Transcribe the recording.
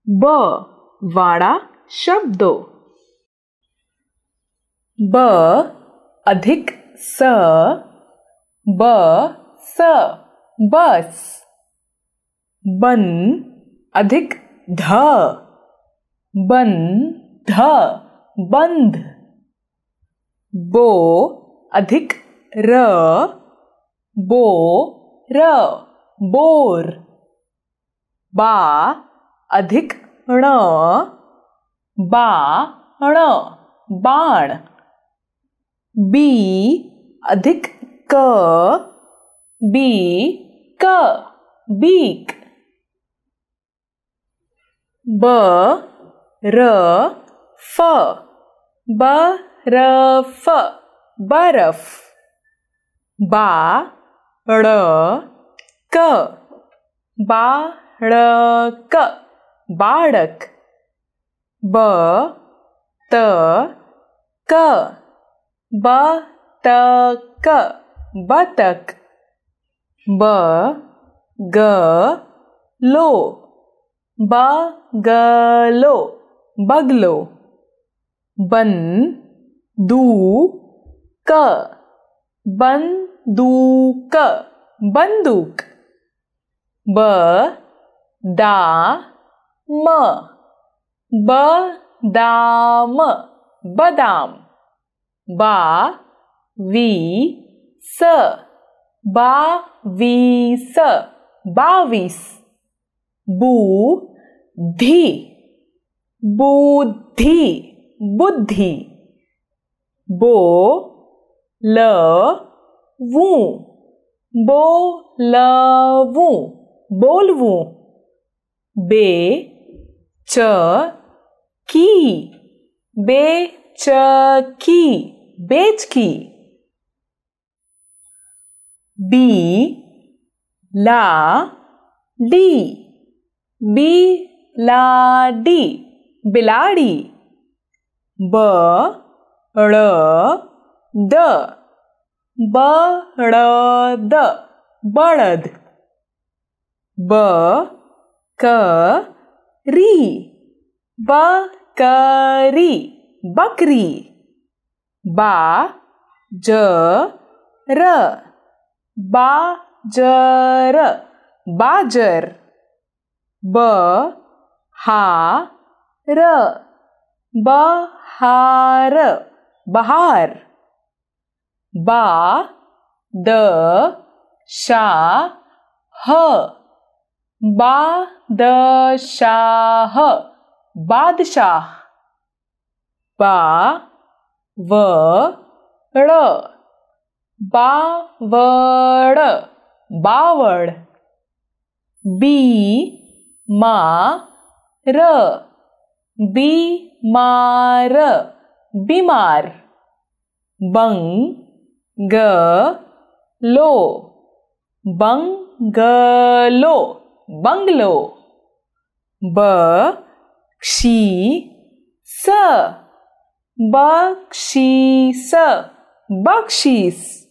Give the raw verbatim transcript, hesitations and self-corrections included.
ब वाड़ा शब्दों। ब अधिक स, ब स बस। बन अधिक ध, बन ध बंध। बो अधिक र, बो र बोर। बा अधिक ण, बा ण बाण। बी अधिक क, बी क बीक। ब र फ, ब र फ बरफ। बा ड़ क, बा ड़ क बाड़क। ब त क, ब त क बतक। ब ग लो, ब ग लो बगलो। बन दू क, बन दू क बंदूक। ब दा म, ब दा म बादाम। बा वी स, बा वी स बावीस। बू धी, बुद्धि बुद्धि। बो ल वू, बो ल वू बोलवू। बे च की, बे च की बेचकी। बी ला डी, बी ला डी बिलाड़ी। ब ड़ द, ब ड़ द बड़द। ब क री, ब क री बकरी। बा ज र, बा ज र बाजर। ब हा र, ब हा र बहार। बा द शा ह, बा द शाह बादशाह। बा व ड़, बा व ड़ बावड़। बी मा र, बी मा र बीमार। बंग ग लो, बंग लो बंगलो। ब क्षी स, बक्षी स बख्शीस।